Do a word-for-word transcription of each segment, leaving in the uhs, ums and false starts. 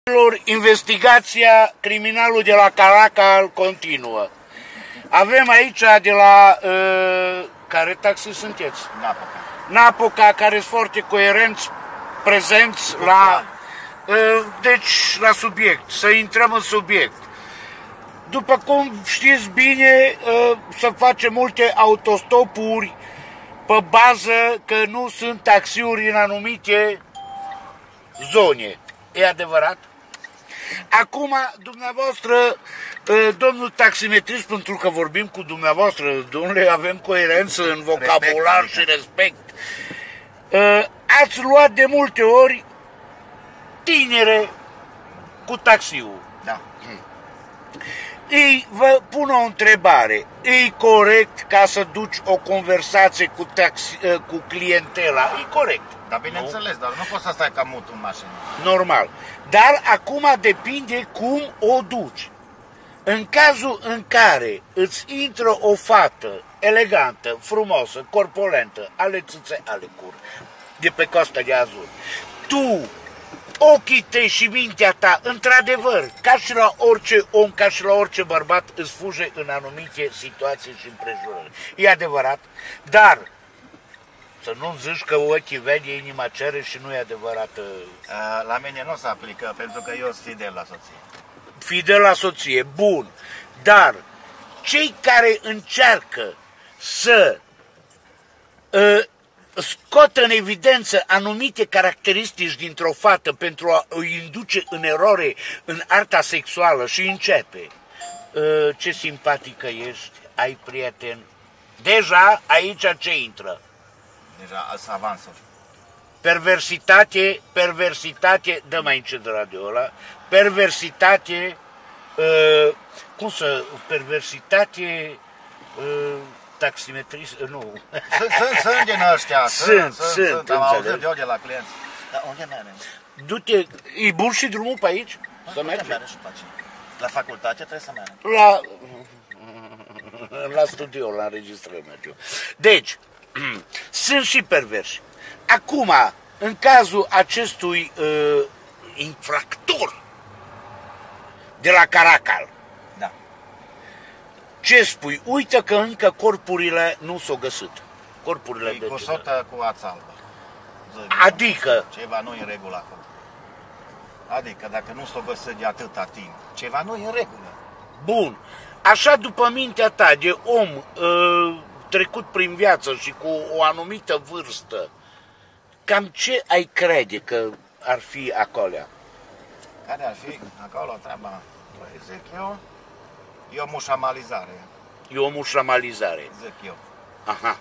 Investigația criminalului de la Caracal continuă. Avem aici de la... Uh, care taxi sunteți? Napoca. Napoca, care sunt foarte coerenți, prezenți la... Uh, deci, la subiect. Să intrăm în subiect. După cum știți bine, uh, să facem multe autostopuri pe bază că nu sunt taxiuri în anumite zone. E adevărat? Acum, dumneavoastră, domnul taximetrist, pentru că vorbim cu dumneavoastră, domnule, avem coerență în vocabular respect, și respect, ați luat de multe ori tinere cu taxiul. Da. Ei, vă pun o întrebare. E corect ca să duci o conversație cu, taxi, cu clientela? E corect. Da, bineînțeles, dar nu poți să stai ca mut în mașină. Normal. Dar acum depinde cum o duci. În cazul în care îți intră o fată elegantă, frumoasă, corpulentă, ale țâțe, ale cur, de pe Costa de Azur, tu, ochii tăi și mintea ta, într-adevăr, ca și la orice om, ca și la orice bărbat, îți fuge în anumite situații și împrejurări. E adevărat, dar să nu zici că ochii vede, inima cere și nu e adevărat. La mine nu se aplică, pentru că eu sunt fidel la soție. Fidel la soție, bun. Dar cei care încearcă să uh, scoată în evidență anumite caracteristici dintr-o fată pentru a o induce în eroare în arta sexuală și începe. Uh, ce simpatică ești, ai prieten. Deja aici ce intră? Deja sunt avansuri. Perversitate, perversitate, dă mai încet de radio ăla, perversitate, uh, cum să, perversitate, uh, taximetrist, uh, nu. Sunt, sunt, sunt din ăștia, sunt, sunt, sunt, sunt, am auzit eu de la clienți. Dar unde mergem? Du-te, e bun și drumul pe aici? Să mergem? La facultate trebuie să mergem. La, la studio, la înregistrări mergem. Deci, sunt și perversi. Acum, în cazul acestui uh, infractor de la Caracal, da. Ce spui? Uite că încă corpurile nu s-au găsit. Corpurile e de cu sotă cu ață albă. Adică? Ceva nu e în regulă acolo. Adică dacă nu s-o găsit de atâta timp, ceva nu e în regulă. Bun. Așa după mintea ta de om uh, trecut prin viață și cu o anumită vârstă, cam ce ai crede că ar fi acolo? Care ar fi acolo treaba? Păi zic eu, e o mușamalizare. E o mușamalizare. Zic eu. Aha.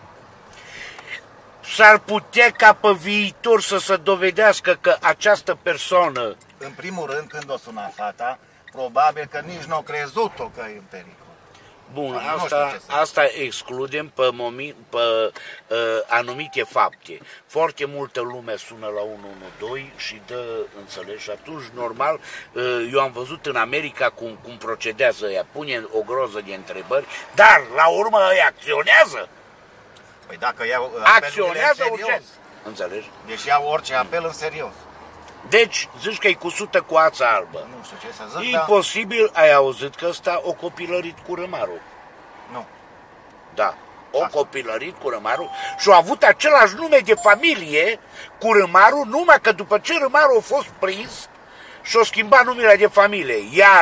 S-ar putea ca pe viitor să se dovedească că această persoană... În primul rând, când o suna fata, probabil că nici nu au crezut-o că e în pericol. Bun, asta, asta excludem pe, momi, pe uh, anumite fapte. Foarte multă lume sună la unu unu doi și dă înțeles și atunci, normal, uh, eu am văzut în America cum, cum procedează ea, pune o groză de întrebări, dar la urmă îi acționează. Păi dacă iau acționează urgent. Înțelegi? Deci iau orice apel în serios. Deci, zici că e cusută cu ață albă. Nu știu ce să zic, E dar... posibil, ai auzit că ăsta o copilărit cu rămarul. Nu. Da, o Asta. copilărit cu rămarul și a avut același nume de familie cu rămarul, numai că după ce rămarul a fost prins și-a schimbat numele de familie. Iar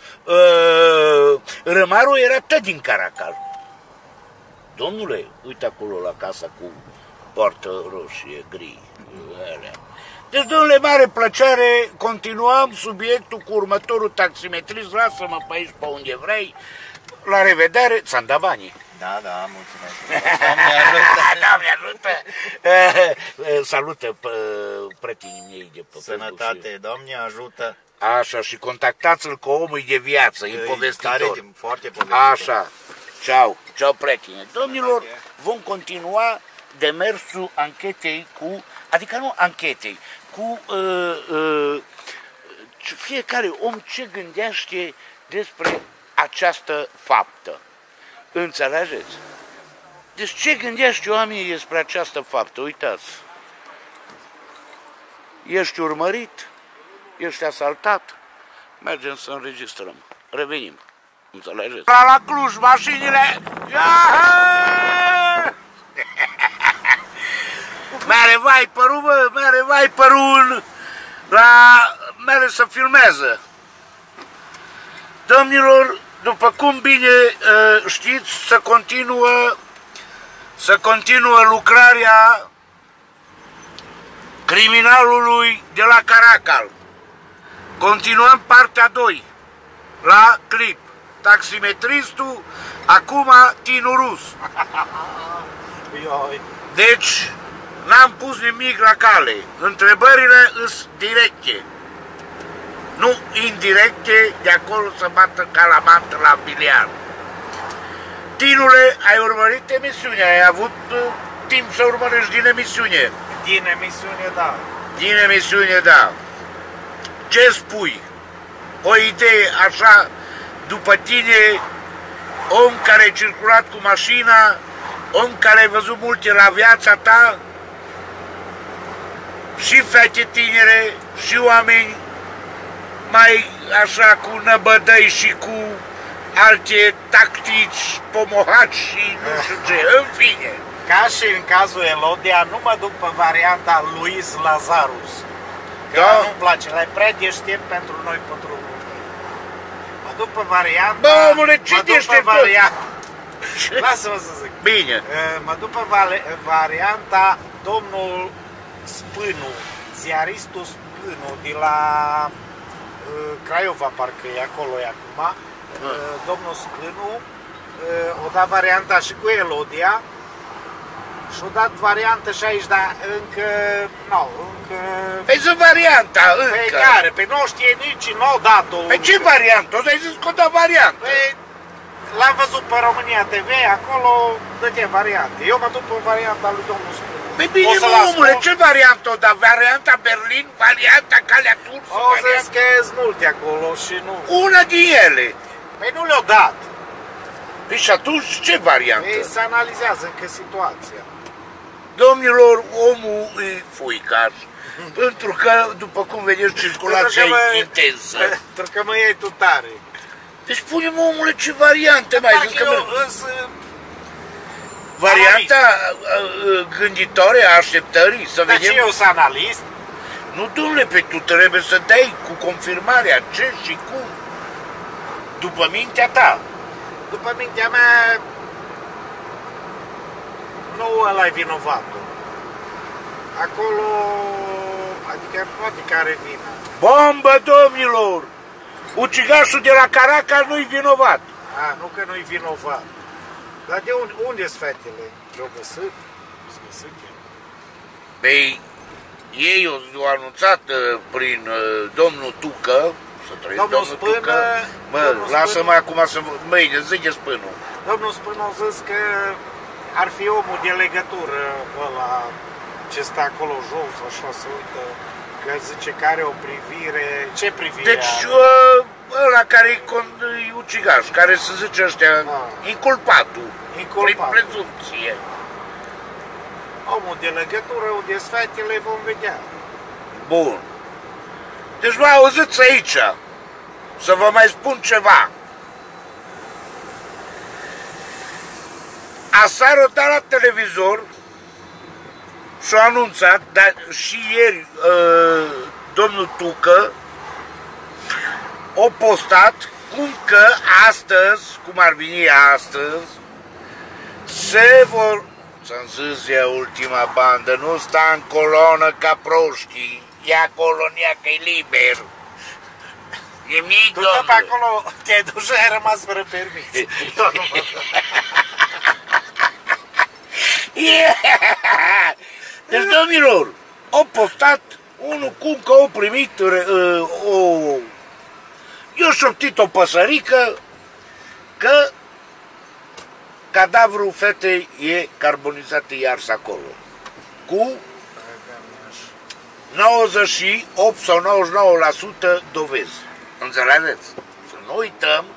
uh, rămarul era tot din Caracal. Domnule, uite acolo la casa cu poartă roșie, gri. Deci, domnule, mare plăcere, continuăm subiectul cu următorul taximetrist, lasă-mă pe aici pe unde vrei, la revedere, ți-am dat banii. Da, da, mulțumesc. Doamne ajută! Doamne ajută! Salută prietenii mei de pe Sănătate, și... Doamne ajută! Așa, și contactați-l cu omul de viață, e povestitor. Foarte povestitor. Așa, ceau, ceau prieteni. Domnilor, vom continua demersul anchetei cu, adică nu anchetei, cu uh, uh, fiecare om ce gândește despre această faptă. Înțelegeți? Deci ce gândește oamenii despre această faptă? Uitați, ești urmărit, ești asaltat, mergem să înregistrăm. Revenim. Înțelegeți? La, la Cluj, mașinile... Mere Viper-ul, bă, mere Viper-ul la... mere să filmează. Domnilor, după cum bine știți, să continuă, să continuă lucrarea criminalului de la Caracal. Continuăm partea doi la clip. Taximetristul, acum Tinu Rus. Deci, n-am pus nimic la cale. Întrebările sunt directe. Nu indirecte, de acolo să bată calamantă la biliard. Tinule, ai urmărit emisiunea? Ai avut uh, timp să urmărești din emisiune? Din emisiune, da. Din emisiune, da. Ce spui? O idee așa, după tine, om care ai circulat cu mașina, om care ai văzut multe la viața ta, și fete tinere, și oameni mai așa cu năbădăi și cu alte tactici, pomohaci și nu știu ce, în fine. Ca și în cazul Elodia, nu mă duc pe varianta Luis Lazarus. Că Da. nu-mi place, la prea deștept pentru noi pentru Mă duc pe varianta... Bă, omule, ce mă duc pe deștept? varianta... Lasă-mă să zic. Bine. Mă duc pe vale- varianta domnul Spânu, ziaristul Spânu, de la uh, Craiova, parcă e acolo e acum. Uh, domnul Spânu uh, o dat varianta și cu Elodia și-o dat variantă și aici, dar încă, nu, încă... Păi zi varianta, Pe încă. care? Pe nu știe nici, n-o dat-o. Pe ce variantă? O să-i zis că o da variantă. Păi, l-am văzut pe România T V, acolo dă-te variante. Eu mă duc pe varianta lui domnul Spânu. Păi bine, O să-l mă, omule, ascult. ce variantă o da? Varianta Berlin, varianta Calea Tursu, O să varianta... că sunt multe acolo și nu... Una din ele. Păi nu le-au dat. Păi și atunci ce variantă? Ei se analizează încă situația. Domnilor, omul e fuicar. Pentru că, după cum vedeți, circulația Pentru că e mă- intensă. Pentru că mă iei tu tare. Deci spune-mă, omule, ce variante mai Dacă zic că eu mă- îs... varianta uh, uh, gânditoare a așteptării, să Dar și vedem. eu sunt analist. Nu, domnule, pe tu trebuie să dai cu confirmarea ce și cum. După mintea ta. După mintea mea, nu ăla e vinovatul. Acolo, adică poate că are vină. Bombă, domnilor! Ucigașul de la Caracal nu-i vinovat. A, nu că nu-i vinovat. Dar de unde, unde sunt fetele? Le-au găsit? S-au găsit? Păi, ei au, au anunțat uh, prin uh, domnul Tucă, să trăiesc Domnul domnul Spână, Tucă. Mă, domnul lasă-mă Spână. acum să... Mâine, zice Spânul. Domnul Spân a zis că ar fi omul de legătură ăla ce stă acolo jos, așa se uită, că zice că are o privire... Ce privire Deci, are? uh, ăla care e con- e ucigaș, care se zice ăștia, Ah. inculpatul, Inculpat. prin prezumție. Omul de legătură, unde sunt fetele, vom vedea. Bun. Deci mă auziți aici, să vă mai spun ceva. Aseară o dat la televizor și-a anunțat, dar și ieri uh, domnul Tucă a postat cum că astăzi, cum ar veni astăzi, se vor, ți-am zis, e ultima bandă, nu sta în colonă ca proștii, e acolo, că e liber. Nimic, Tu tot pe domnule. acolo te-ai dus și ai rămas fără permis. Eu nu mă... Deci, domnilor, au postat unul cum că au primit uh, o... Eu șoptit o păsărică că cadavrul fetei e carbonizat, e ars acolo. Cu nouăzeci și opt sau nouăzeci și nouă la sută dovezi. Înțelegeți? Să nu uităm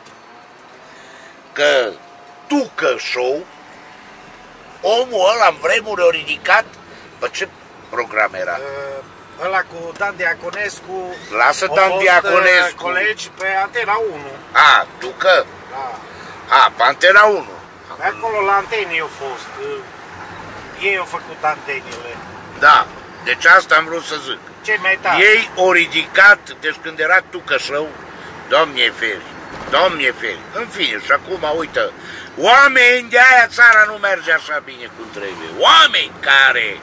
că Tucă Show, omul ăla în vremuri a ridicat, pe ce program era? ăla cu Dan Diaconescu. Lasă au Dan fost, Diaconescu. colegi pe Antena unu. A, tu că? Da. A, pe Antena unu. Pe acolo la antene au fost. Ei au făcut antenele. Da, deci asta am vrut să zic. Ce mai tare? Ei au ridicat, deci când era Tucășău, Doamne feri, Doamne feri, în fine, și acum, uite, oameni de aia țara nu merge așa bine cum trebuie. Oameni care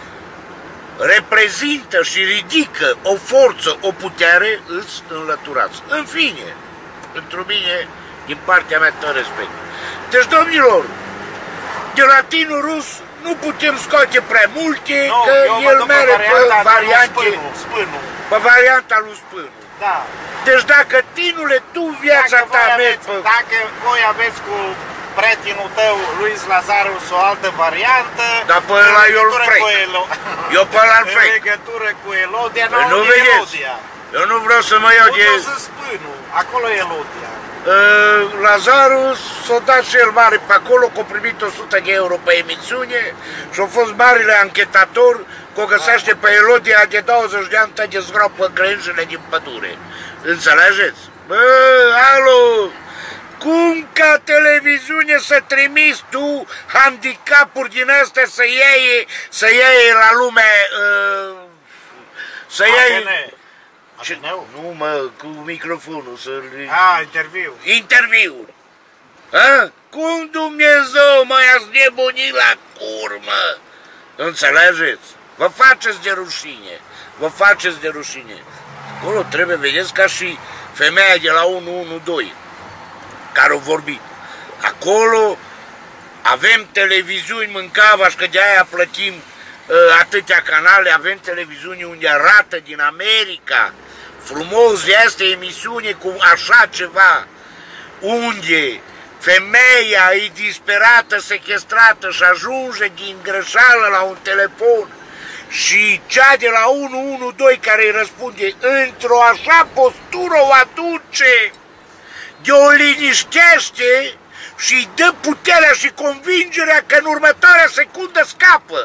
reprezintă și ridică o forță, o putere, îți înlăturați. În fine, pentru mine, din partea mea, tot respect. Deci, domnilor, de la tinul rus nu putem scoate prea multe, no, că el merge pe variante, spânul. pe varianta lui Spânu. Da. Deci dacă, tinule, tu viața Dacă ta voi mergi aveți, pe... dacă voi aveți cu prietenul tău, Luis Lazarus, o altă variantă, Dar pe ăla eu îl frec. Elo... Eu pe ăla îl în frec. legătură cu Elodia, Păi nu nu vedeți? Elodia. Eu nu vreau să mă iau de... Unde o să Spânul? Acolo e Elodia. Uh, Lazarus s-a dat și el mare pe acolo, că a primit o sută de euro pe emisiune și a fost marele anchetator că o găsește pe Elodia de douăzeci de ani de zgropă grânjele din pădure. Înțelegeți? Bă, alo! Cum ca televiziune să trimiți tu handicapuri din astea să iei, să iei la lume, uh, să iei... Ce? Nu, mă, cu microfonul să-l... A, interviu. Interviuri. A? Cum Dumnezeu, mă, i-ați nebunit la curmă? Înțelegeți? Vă faceți de rușine. Vă faceți de rușine. Acolo trebuie, vedeți, ca și femeia de la unu unu doi, care a vorbit. Acolo avem televiziuni mâncavași, că de-aia plătim uh, atâtea canale, avem televiziuni unde arată din America. Frumos de asta emisiune cu așa ceva, unde femeia e disperată, sechestrată și ajunge din greșeală la un telefon și cea de la unu unu doi care îi răspunde într-o așa postură o aduce, de o liniștește și îi dă puterea și convingerea că în următoarea secundă scapă,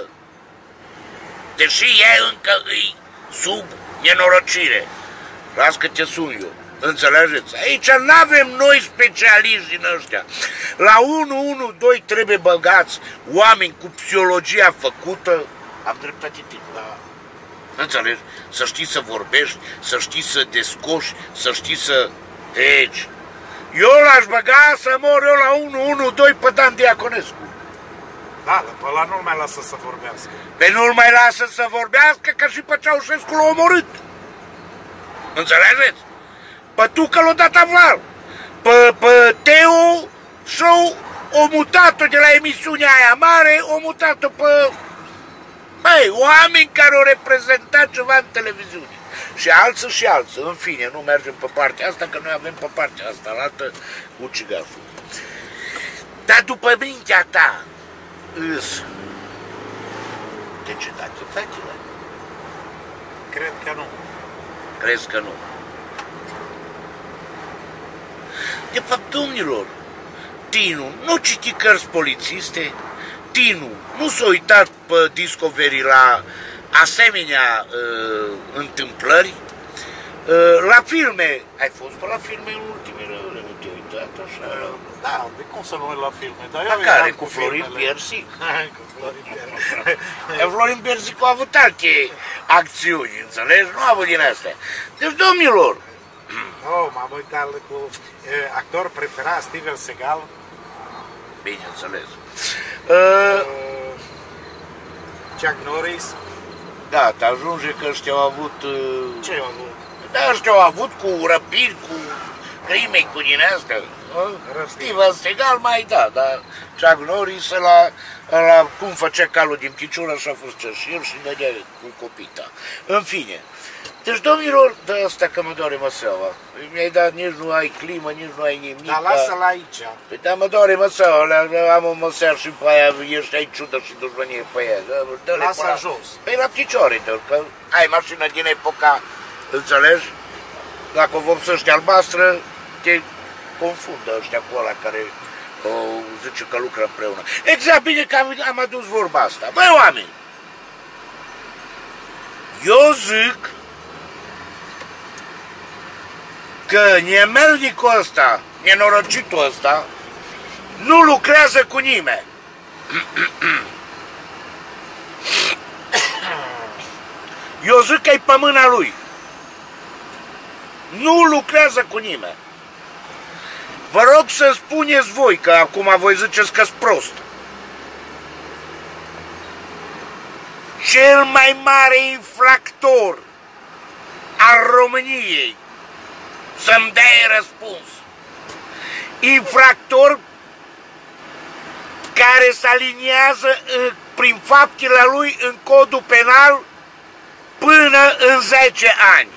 deși e încă îi sub nenorocire. Las că te sun eu. Înțelegeți? Aici nu avem noi specialiști din ăștia. La unu unu doi trebuie băgați oameni cu psihologia făcută. Am dreptate, da. Înțelegi? Să știi să vorbești, să știi să descoși, să știi să... Deci, eu l-aș băga să mor eu la unu unu doi pe Dan Diaconescu. Da, pe ăla nu-l mai lasă să vorbească. Pe nu-l mai lasă să vorbească, ca și pe Ceaușescu l-a omorât. Înțelegeți? Pe tu că l-a dat aval. Pe, pe Teo și-o o mutat-o de la emisiunea aia mare, o mutat-o pe... Băi, oameni care au reprezentat ceva în televiziune. Și alții și alții. În fine, nu mergem pe partea asta, că noi avem pe partea asta, la altă ucigaful. Dar după mintea ta, îs decedați fetele? Cred că nu. Crezi că nu? De fapt, domnilor, Tinu nu citi cărți polițiste, Tinu nu s-a uitat pe Discovery la asemenea uh, întâmplări, uh, la filme, ai fost pe la filme în ultimele ore, nu te-ai uitat așa? Da, de cum să nu uit la filme, dar eu la care, cu Florin Piersic? Cu Florin Piersic. Florin Piersic a avut alte acțiuni, înțelegi? Nu a avut din astea. Deci, domnilor, oh, m-am uitat cu eh, actor preferat, Steven Seagal. bineînțeles. Uh, Chuck Norris. da, te ajunge că ăștia au avut... Uh, Ce au avut? da, ăștia au avut cu răpiri, cu crime, cu din astea. Steven Seagal mai da, dar Chuck Norris ăla, ăla cum făcea calul din picioră, așa a fost cerșir și dădea cu copita. În fine. Deci, domnilor, de asta că mă doare măseaua. Mi-ai dat, nici nu ai climă, nici nu ai nimic. Dar lasă-l aici. Păi, dar mă doare măseaua, am o măseară și pe aia, ești ai ciudă și dușmănie pe aia. Lasă-l jos. Păi la picioare, că ai mașină din epoca, înțelegi? Dacă o vopsești albastră, te confundă ăștia cu ăla care o zice că lucră împreună. Exact, bine că am, am adus vorba asta. Băi, oameni! Eu zic că nemernicul ăsta, nenorocitul ăsta, nu lucrează cu nimeni. Eu zic că e pe mâna lui. Nu lucrează cu nimeni. Vă rog să spuneți voi, că acum voi ziceți că-s prost. Cel mai mare infractor al României, să-mi dea răspuns. Infractor care se aliniază prin faptele lui în codul penal până în zece ani.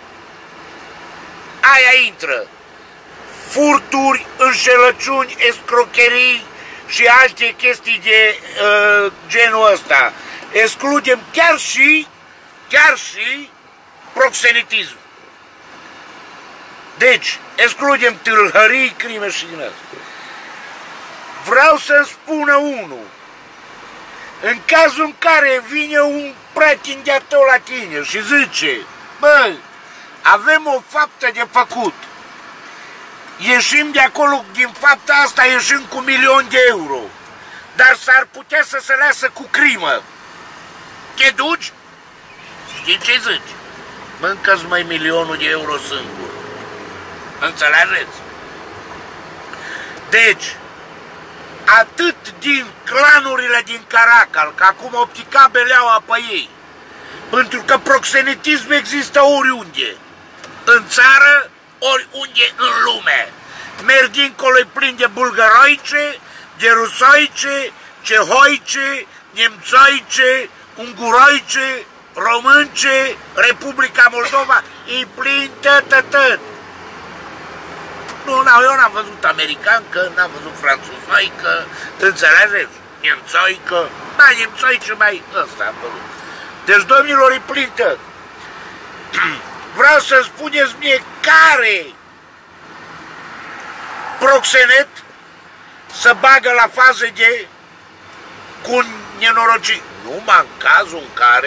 Aia intră. Furturi, înșelăciuni, escrocherii și alte chestii de uh, genul ăsta. Excludem chiar și, chiar și proxenetism. Deci, excludem tâlhării, crime și din asta. Vreau să-mi spună unul, în cazul în care vine un prieten de-a tău la tine și zice, bă, avem o faptă de făcut, ieșim de acolo din fapta asta, ieșim cu milion de euro, dar s-ar putea să se lasă cu crimă. Te duci? Știi ce zici? Mâncă-ți mai milionul de euro singur. Înțelegeți? Deci, atât din clanurile din Caracal, că acum optica beleaua pe ei, pentru că proxenetism există oriunde, în țară, oriunde în lume. Merg dincolo, e plin de bulgăroice, de rusoice, cehoice, nemțoice, unguroice, românce, Republica Moldova, e plin tătătăt. Nu, eu n-am văzut americancă, n-am văzut franțuzoică, înțelegeți? Nemțoică, mai nemțoice, mai ăsta am văzut. Deci, domnilor, e plin tăt. Vreau să spuneți mie care proxenet să bagă la fază de cu nenorocit. Numai în cazul în care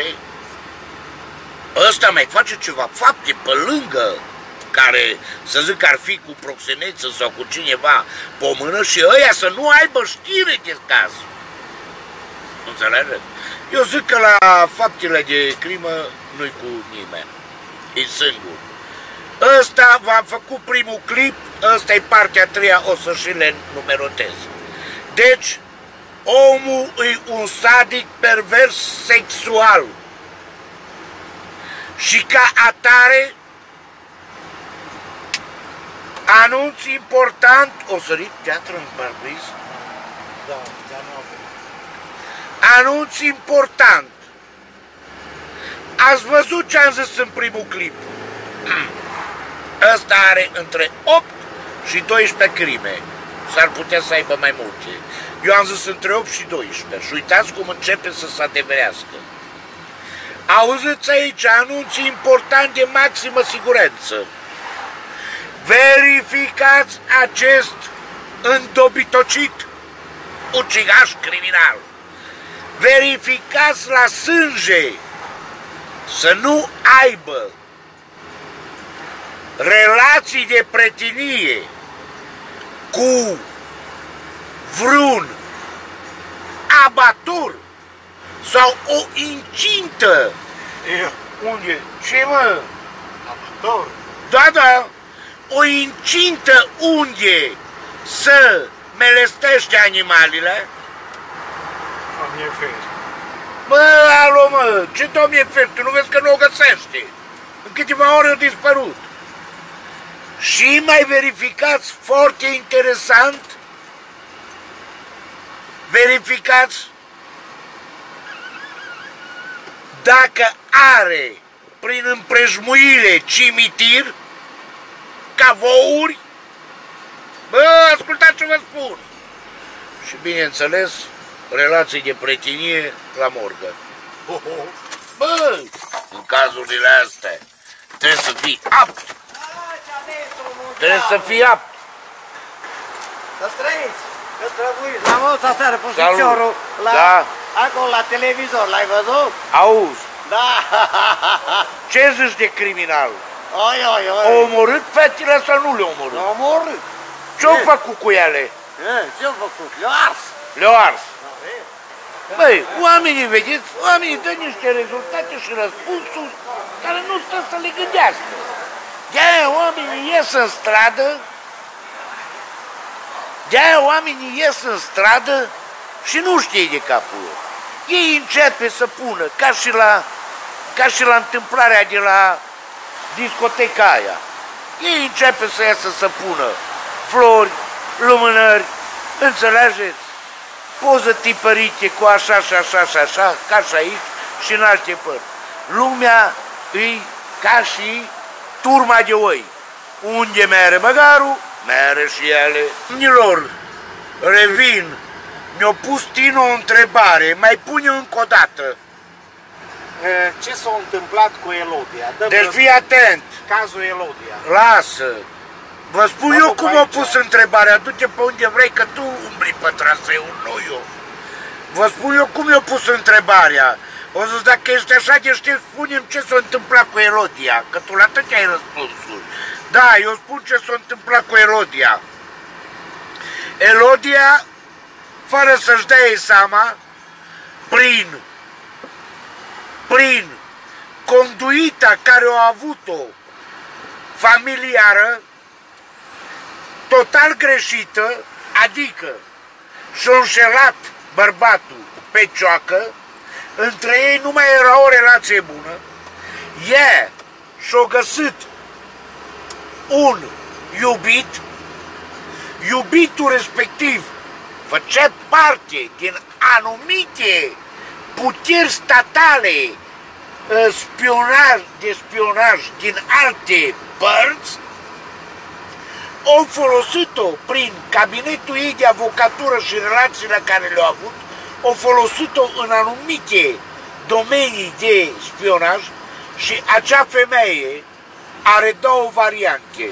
ăsta mai face ceva fapte pe lângă, care să zic că ar fi cu proxeneță sau cu cineva pe mână și ăia să nu aibă știre de caz. Înțelegeți? Eu zic că la faptele de crimă nu-i cu nimeni. E singur. Ăsta, v-am făcut primul clip, ăsta e partea a treia, o să și le numerotez. Deci, omul e un sadic pervers sexual. Și ca atare, anunț important, o sărit teatru în parbriz? Da, dar nu avem. Anunț important. Ați văzut ce am zis în primul clip? Ăsta are între opt și doisprezece crime. S-ar putea să aibă mai multe. Eu am zis între opt și doisprezece. Și uitați cum începe să se adeverească. Auziți aici anunț important de maximă siguranță. Verificați acest îndobitocit ucigaș criminal. Verificați la sânge să nu aibă relații de prietenie cu vreun abatur sau o incintă. Eu, Unde? Ce, mă? amator. Da, da, o incintă unde să melestește animalele. Doamne feri. Mă, alo, mă, ce domne fer, tu nu vezi că nu o găsește? În câteva ore a dispărut. Și mai verificați, foarte interesant, verificați dacă are prin împrejmuire cimitir, cavouri. Bă, ascultați ce vă spun. Și bineînțeles, relații de prietenie la morgă. Bă, în cazurile astea trebuie să fii apt. Trebuie să fii apt. Să străiți, că străbuiți. Am văzut aseară pe Salut. piciorul la, Da. acolo la televizor, l-ai văzut? Auzi, Da! Ce zici de criminal? Oi, oi, oi! Au omorât fetele sau nu le-au omorât? L-a omorât! Ce-au făcut cu ele? E, ce-a făcut? Le-a ars! Le-au ars. Băi, oamenii, vedeți, oamenii dă niște rezultate și răspunsuri care nu stă să le gândească. De-aia oamenii ies în stradă, de-aia oamenii ies în stradă și nu știe de capul lor. Ei începe să pună, ca și la, ca și la întâmplarea de la discoteca aia. Ei începe să iasă să pună flori, lumânări, înțelegeți? Poză tipărite cu așa și așa și așa, ca și aici și în alte părți. Lumea îi ca și turma de oi. Unde mere măgarul, mere și ele. Domnilor, revin, mi-a pus Tino o întrebare, mai pune încă o dată. Ce s-a întâmplat cu Elodia? Dă Deci fii atent. Cazul Elodia. Lasă. Vă spun Mă eu duc cum aici. a pus întrebarea, du-te pe unde vrei, că tu umbli pe traseu, nu eu. Vă spun eu cum i-a pus întrebarea. O zis, dacă ești așa de știi, spune-mi ce s-a întâmplat cu Elodia, că tu la atâtea ai răspunsul. Da, eu spun ce s-a întâmplat cu Elodia. Elodia, fără să-și dea ei seama, prin, prin conduita care a avut-o familiară, total greșită, adică și-a înșelat bărbatul pe cioacă, între ei nu mai era o relație bună, ea și-a găsit un iubit, iubitul respectiv făcea parte din anumite puteri statale, spionaj, de spionaj din alte părți, au folosit-o prin cabinetul ei de avocatură și relațiile care le-au avut, au folosit-o în anumite domenii de spionaj și acea femeie are două variante.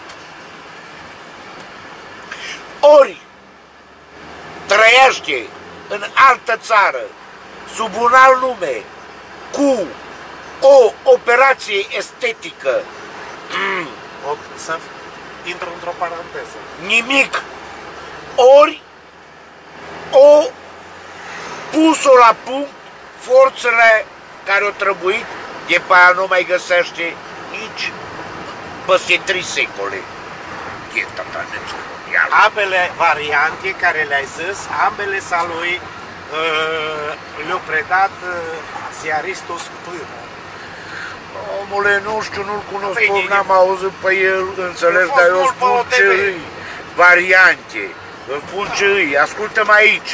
Ori trăiește în altă țară sub un alt nume cu o operație estetică, O, să intru într-o paranteză. nimic, ori o pus-o la punct forțele care au trebuit, de pe aia nu mai găsește nici peste trei secole. Ambele variante care le-ai zis, ambele sa lui uh, le-au predat uh, ziaristul Spână. Omule, nu știu, nu-l cunosc, Păi, n-am auzit pe el, înțeles, a dar fost eu mult pe spun O T V. ce îi, variante, eu spun ce îi, ascultă-mă aici.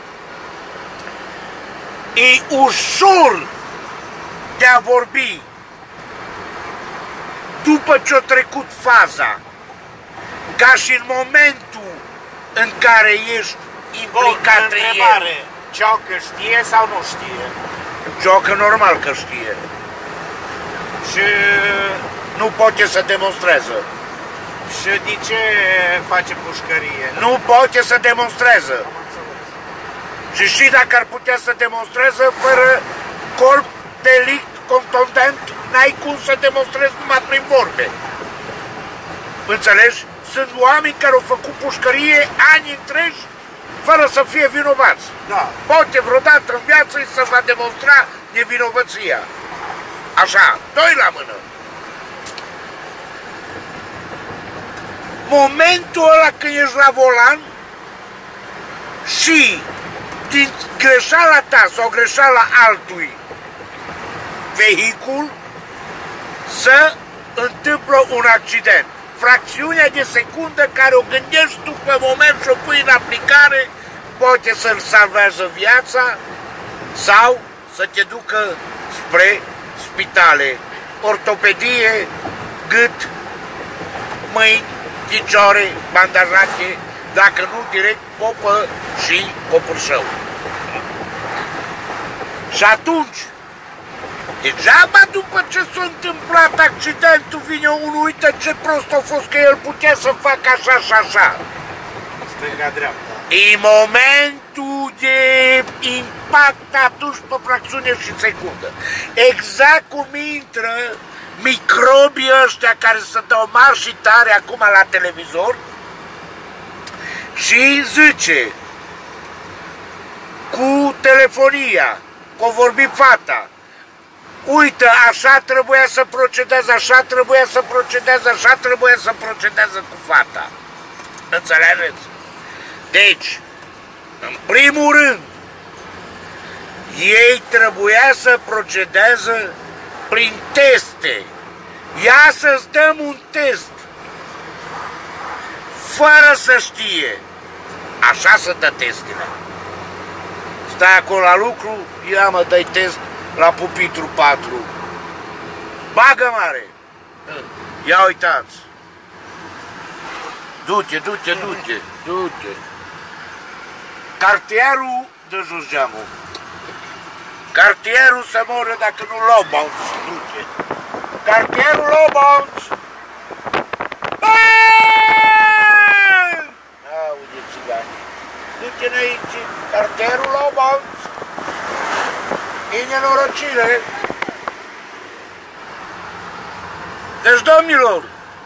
E ușor de a vorbi după ce-a trecut faza, ca și în momentul în care ești implicat în el. Întrebare, Cioacă știe sau nu știe? Cioacă normal că știe. Și, Nu poate să demonstreze. și de ce face pușcărie? Nu poate să demonstreze. Am înțeles. Și și dacă ar putea să demonstreze fără corp, delict, contundent, n-ai cum să demonstrezi numai prin vorbe. Înțelegi? Sunt oameni care au făcut pușcărie ani întregi fără să fie vinovați. Da. Poate vreodată în viață să va demonstra nevinovăția. Așa, doi la mână. Momentul ăla când ești la volan și din greșeala ta sau greșeala altui vehicul să întâmplă un accident. Fracțiunea de secundă care o gândești tu pe moment și o pui în aplicare poate să-l salvează viața sau să te ducă spre spitale, ortopedie, gât, mâini, picioare, bandajate, dacă nu direct popă și copârșău. Și atunci, degeaba după ce s-a întâmplat accidentul vine unul, uite ce prost a fost că el putea să facă așa și așa. Stânga-dreapta. E momentul efectul de impact atunci pe fracțiune și secundă. Exact cum intră microbii ăștia care se dau mari și tare acum la televizor și zice cu telefonia, că o vorbi fata, uite, așa trebuia să procedeze, așa trebuia să procedeze, așa trebuia să procedeze cu fata. Înțelegeți? Deci, în primul rând, ei trebuia să procedeze prin teste. Ia să-ți dăm un test, fără să știe. Așa să dă testele. Stai acolo la lucru, ia mă, dai test la pupitru patru. Bagă mare! Ia uitați! Du-te, du-te, du-te, du-te! Cartierul de jos geamul. Cartierul se moră dacă nu l-au bounce. Du-te! Cartierul l-au bounce! Aude, țigani! Du-te înainte! Cartierul l-au bounce! E nenorocire! Deci, domnilor,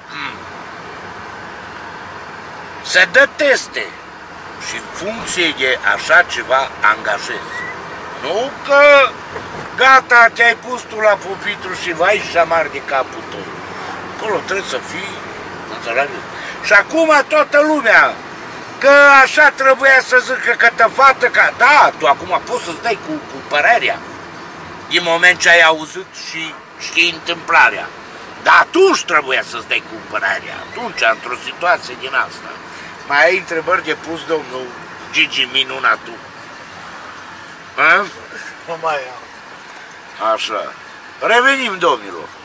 se dă teste și în funcție de așa ceva angajezi. Nu că gata, te-ai pus tu la pupitru și vai și amar de capul tău. Acolo trebuie să fii, înțelegeți? Și acum toată lumea, că așa trebuia să zică că te fată, că da, tu acum poți să-ți dai cu, cu părerea din moment ce ai auzit și știi întâmplarea. Dar atunci trebuia să-ți dai cu părerea, atunci, într-o situație din asta. Mai ai întrebări de pus, domnul Gigi Minunatul? A? Nu mai am. Așa. Revenim, domnilor.